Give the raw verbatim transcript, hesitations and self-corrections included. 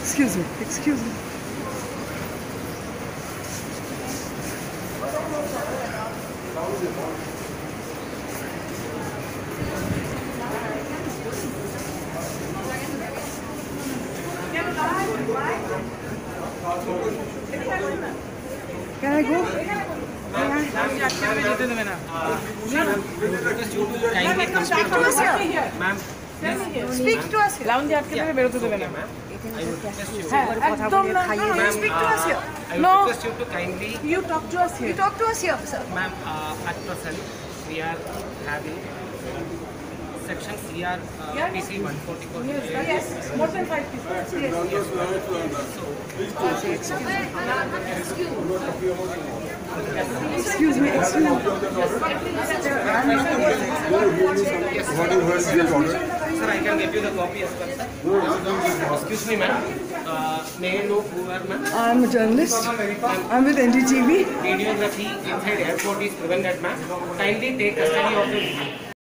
Excuse me, excuse me. Can I go? Speak to us here. Ma'am, Speak to us here. Lounge আটকে দেবে বেরোতে দেবে না I would request you. একদম না, no, you speak to us here. I would No, request you to kindly, You talk to us you here. talk to us here, sir. ma'am, uh, at present we are having section C R uh, P C one forty-four. Yes, more than five people. Yes. Excuse me, excuse me. Sir, I can give you the copy as well, sir. Excuse me, ma'am. Uh, may I know who are, ma'am? I'm a journalist. I'm with N D T V. Videography inside airport is prevented, ma'am. Kindly take custody of the